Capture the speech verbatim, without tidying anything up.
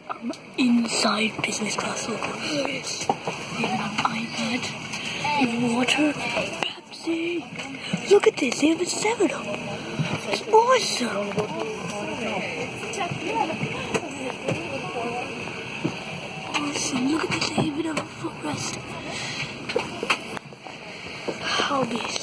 I'm inside business class. Look, look at this. We have an iPad, we have water, Pepsi. Look at this, they have a seven up. It's awesome. Awesome, look at this, they even have a footrest. Hobbies.